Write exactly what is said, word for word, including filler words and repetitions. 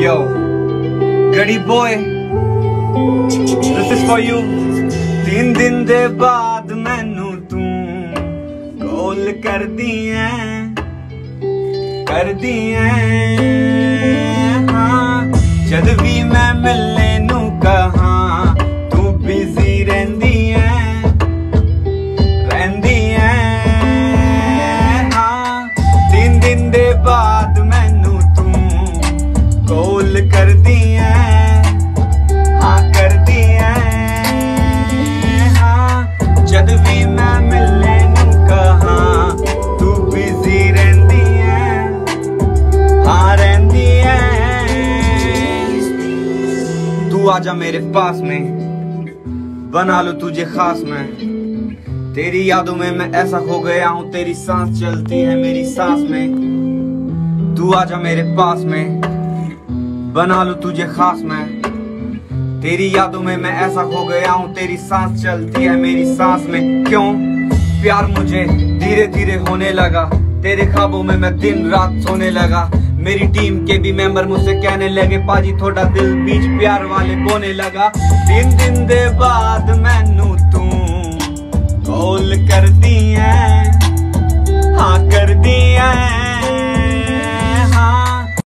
Yo, Gadi boy, this is for you. तीन दिन दे बाद मैनू तू कॉल कर दी है, कर दी है। हाँ, जद भी मैं मिलने नू कहा तू बिजी रहंदी है, रहंदी है। हाँ, तीन दिन दे बाद मैनू तू कॉल कर दी है, हाँ कर दी है। हाँ, जद भी मैं मिलने नू कहा तू बिजी रहंदी है, हाँ रहंदी है। तू आजा मेरे पास में, बना लो तुझे खास मैं। तेरी यादों में मैं ऐसा खो गया हूँ, तेरी सांस चलती है मेरी सांस में। तू आजा मेरे पास में, बना लो तुझे खास मैं। तेरी यादों में मैं ऐसा खो गया हूँ, तेरी सांस चलती है मेरी सांस में। क्यों प्यार मुझे धीरे धीरे होने लगा, तेरे ख्वाबों में मैं दिन रात सोने लगा। मेरी टीम के भी मेंबर मुझसे कहने लगे पाजी थोड़ा दिल बीच प्यार वाले बोने लगा। तीन दिन दे बाद मैनू तू